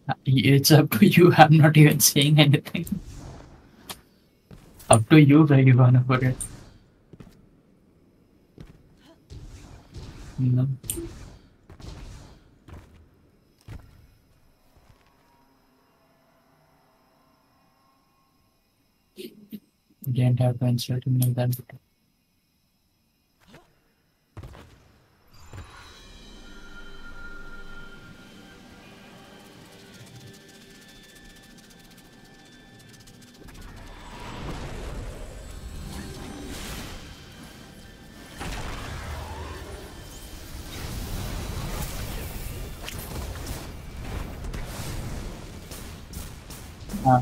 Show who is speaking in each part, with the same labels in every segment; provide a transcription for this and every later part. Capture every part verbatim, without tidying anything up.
Speaker 1: It's up to you. I'm not even saying anything. Up to you where you wanna put it. No. Didn't have to insult him like that. Ah,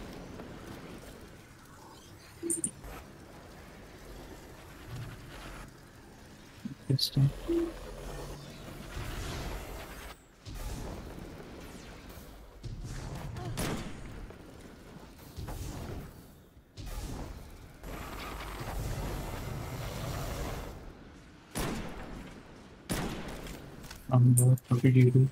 Speaker 1: interesting. Um, what did you do?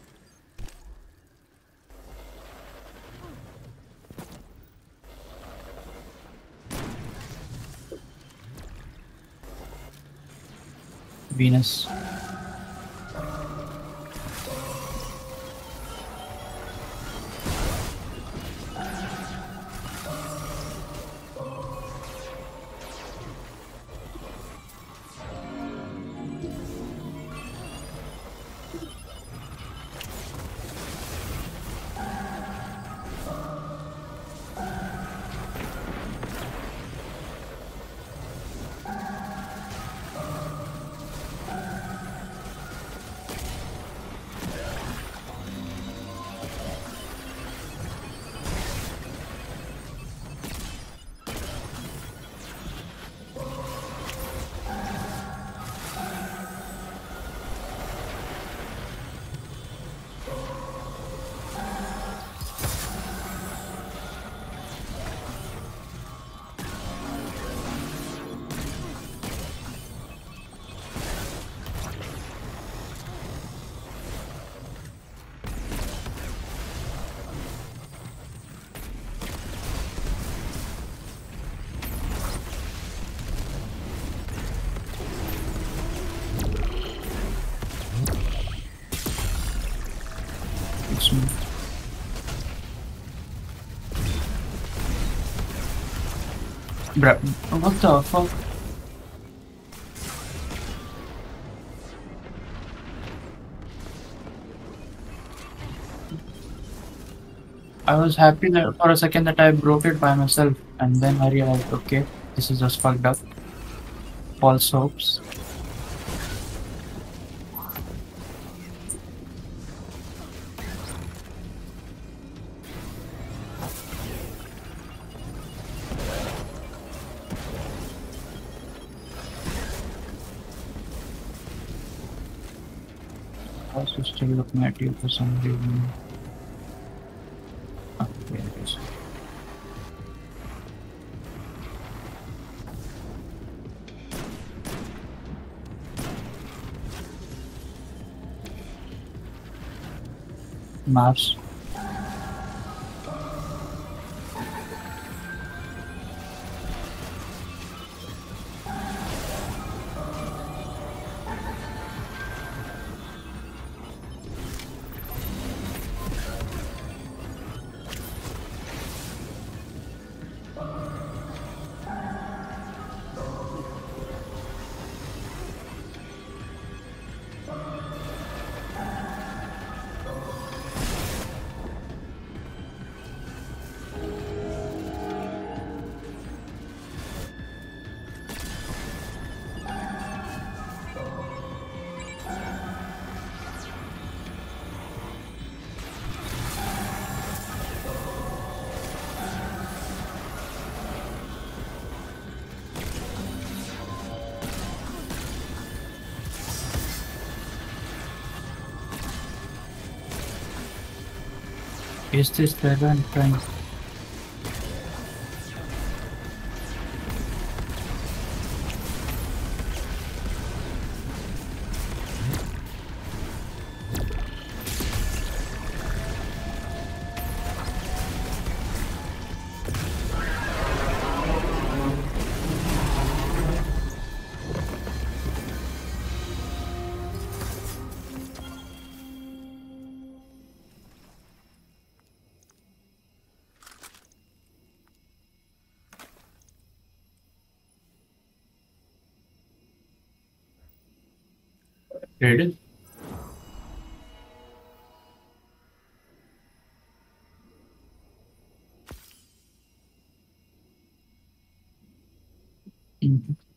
Speaker 1: Venus. It's me. Bruh, what the fuck? I was happy that for a second that I broke it by myself, and then I realized, okay, this is just fucked up. False hopes. I was just still looking at you for some reason. Oh, there it is. Mars. Is this the run trying? Ready? Mhm.